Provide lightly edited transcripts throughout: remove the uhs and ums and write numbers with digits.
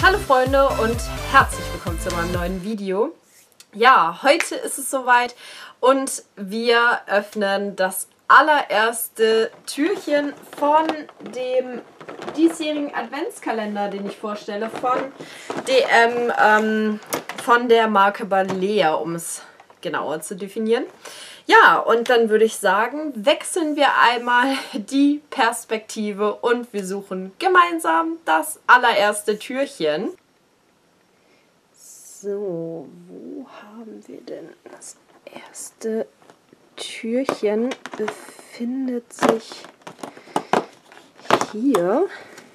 Hallo Freunde und herzlich willkommen zu meinem neuen Video. Ja, heute ist es soweit und wir öffnen das allererste Türchen von dem diesjährigen Adventskalender, den ich vorstelle, von DM, von der Marke Balea, um es genauer zu definieren. Ja, und dann würde ich sagen, wechseln wir einmal die Perspektive und wir suchen gemeinsam das allererste Türchen. So, wo haben wir denn das erste Türchen? Befindet sich hier.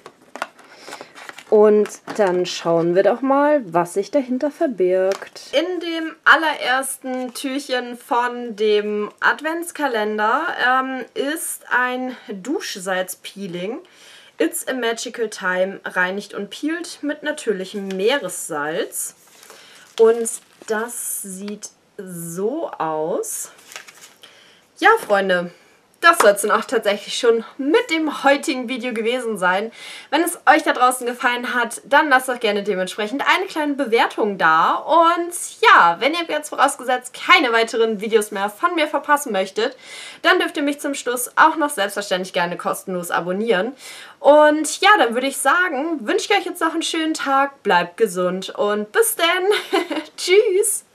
Und dann schauen wir doch mal, was sich dahinter verbirgt. In dem allerersten Türchen von dem Adventskalender ist ein Duschsalzpeeling. It's a Magical Time reinigt und peelt mit natürlichem Meeressalz. Und das sieht so aus. Ja, Freunde. Das soll es dann auch tatsächlich schon mit dem heutigen Video gewesen sein. Wenn es euch da draußen gefallen hat, dann lasst doch gerne dementsprechend eine kleine Bewertung da. Und ja, wenn ihr jetzt vorausgesetzt keine weiteren Videos mehr von mir verpassen möchtet, dann dürft ihr mich zum Schluss auch noch selbstverständlich gerne kostenlos abonnieren. Und ja, dann würde ich sagen, wünsche ich euch jetzt noch einen schönen Tag, bleibt gesund und bis dann. Tschüss!